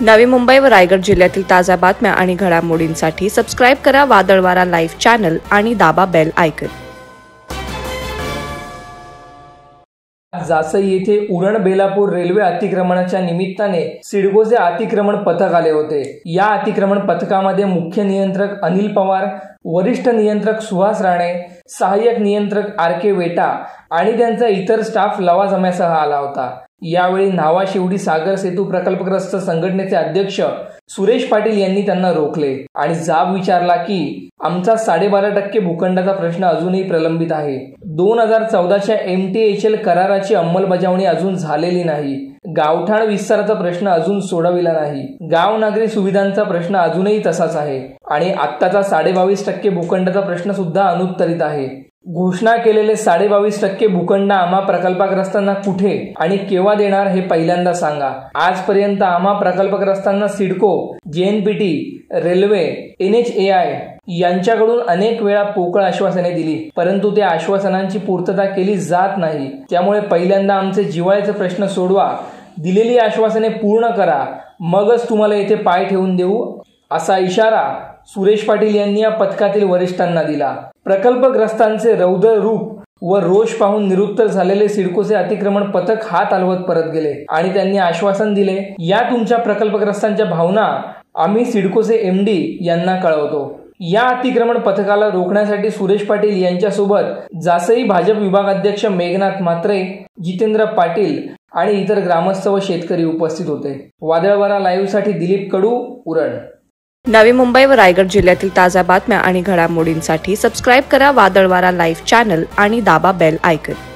नवी मुंबई व रायगड जिल्ह्यातील ताज्या बातम्या आणि घडामोडींसाठी सबस्क्राइब करा वादळवारा लाईव्ह चॅनल आणि दाबा बेल आयकॉन। जासई येथे उरण बेलापूर रेल्वे अतिक्रमणाच्या निमित्ताने सिडकोचे अतिक्रमण पथक आले होते। या अतिक्रमण पथकामध्ये मुख्य नियंत्रक अनिल पवार, वरिष्ठ नियंत्रक सुहास राणे, सहाय्यक नियंत्रक आर.के. वेटा आणि त्यांचा इतर स्टाफ लवाजम्यासह आला होता। यावेळी न्हावा शिवडी सागर सेतू प्रकल्पग्रस्त संघटनेचे अध्यक्ष सुरेश पाटील यांनी त्यांना रोखले आणि जाब विचारला की आमचा 12.5% भूखंडाचा प्रश्न अजूनही प्रलंबित आहे। 2014च्या MTHL कराराची अंमलबजावणी अजून झालेली नाही। गावठाण विस्ताराचा प्रश्न अजून सोडविला नाही। गाव नागरी सुविधांचा प्रश्न अजूनही तसाच आहे आणि आत्ताचा 22.5% भूखंडाचा प्रश्न सुद्धा अनुत्तरित आहे। घोषणा केलेले 22.5% भूखंड आम्हा प्रकल्पग्रस्तांना कुठे आणि केव्हा देणार हे पहिल्यांदा सांगा। आजपर्यंत आम्हा प्रकल्पग्रस्तांना सिडको, JNPT, रेल्वे, NHAI यांच्याकडून अनेक वेळा पोकळ आश्वासने दिली, परंतु त्या आश्वासनांची पूर्तता केली जात नाही। त्यामुळे पहिल्यांदा आमचे जिव्हाळ्याचे प्रश्न सोडवा, दिलेली आश्वासने पूर्ण करा, मगच तुम्हाला येथे पाय ठेवून देऊ, असा इशारा सुरेश पाटील यांनी या पथकातील वरिष्ठांना दिला। प्रकल्पग्रस्तांचे रौद्र रूप व रोष पाहून निरुत्तर झालेले सिडकोचे अतिक्रमण पथक हात हलवत परत गेले आणि त्यांनी आश्वासन दिले, या तुमच्या प्रकल्पग्रस्तांच्या भावना आम्ही सिडकोचे MD यांना कळवतो। या अतिक्रमण पथकाला रोखण्यासाठी सुरेश पाटील यांच्यासोबत जासई भाजप विभागाध्यक्ष मेघनाथ म्हात्रे, जितेंद्र पाटील आणि इतर ग्रामस्थ व शेतकरी उपस्थित होते। वादळवारा लाईव्ह साठी दिलीप कडू, उरण। नवी मुंबई व रायगड जिल्ह्यातील ताज्या बातम्या आणि घडामोडींसाठी सबस्क्राइब करा वादळवारा लाईव्ह चॅनल आणि दाबा बेल आयकॉन।